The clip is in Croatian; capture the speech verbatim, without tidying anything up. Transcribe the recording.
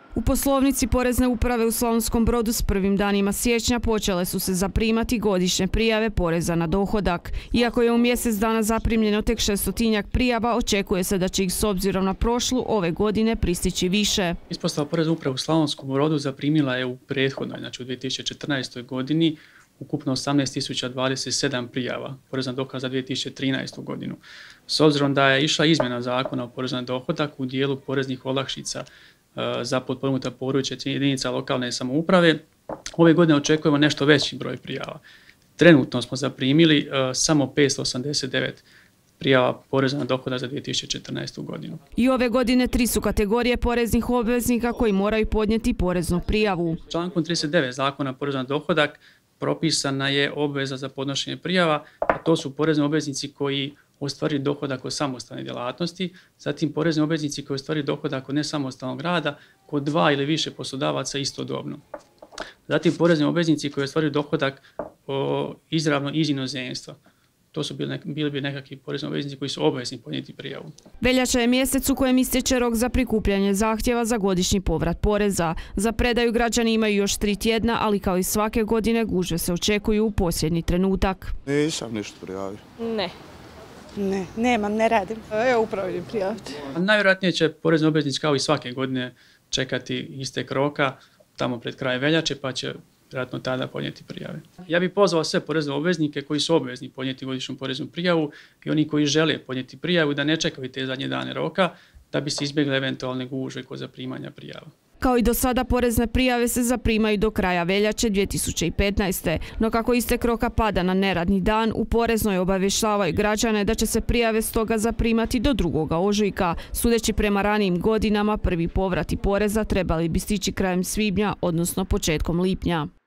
U poslovnici Porezne uprave u Slavonskom Brodu s prvim danima siječnja počele su se zaprimati godišnje prijave poreza na dohodak. Iako je u mjesec dana zaprimljeno tek šestotinjak prijava, očekuje se da će ih s obzirom na prošlu ove godine pristići više. Ispostava Porezne uprave u Slavonskom Brodu zaprimila je u prethodnoj, znači u dvije tisuće četrnaestoj. godini, ukupno osamnaest tisuća dvadeset sedam prijava poreza na dohodak za dvije tisuće trinaestu. godinu. S obzirom da je išla izmjena zakona o porezu na dohodak u dijelu poreznih olakšica za potpomognuta područja jedinica lokalne samouprave, ove godine očekujemo nešto veći broj prijava. Trenutno smo zaprimili uh, samo petsto osamdeset devet prijava poreza na dohodak za dvije tisuće četrnaestu. godinu. I ove godine tri su kategorije poreznih obveznika koji moraju podnijeti poreznu prijavu. Člankom trideset devet zakona poreza na dohodak propisana je obveza za podnošenje prijava, a to su porezni obveznici koji ostvaruju dohodak od samostalne djelatnosti, zatim porezni obveznici koji ostvaruju dohodak od nesamostalnog rada kod dva ili više poslodavaca istodobno. Zatim porezni obveznici koji ostvaruju dohodak o, izravno iz inozemstva. To su bili, bili bi nekakvi porezni obveznici koji su obvezni podnijeti prijavu. Veljača je mjesec u kojem istječe rok za prikupljanje zahtjeva za godišnji povrat poreza. Za predaju građani imaju još tri tjedna, ali kao i svake godine gužve se očekuju u posljednji trenutak. Nisam ništa prijavio. Ne. Ne, nemam, ne radim. Evo upravo idem prijaviti. Najvjerojatnije će porezni obveznici kao i svake godine čekati istek roka tamo pred kraj veljače, pa će vjerojatno tada podnijeti prijave. Ja bih pozvao sve porezne obveznike koji su obvezni podnijeti godišnju poreznu prijavu i oni koji žele podnijeti prijavu da ne čekaju te zadnje dane roka da bi se izbjegle eventualne gužve kod zaprimanja prijava. Kao i do sada, porezne prijave se zaprimaju do kraja veljače dvije tisuće petnaeste. No kako istek roka pada na neradni dan, u Poreznoj obavještavaju građane da će se prijave stoga zaprimati do drugoga ožujka. Sudeći prema ranijim godinama, prvi povrati poreza trebali bi stići krajem svibnja, odnosno početkom lipnja.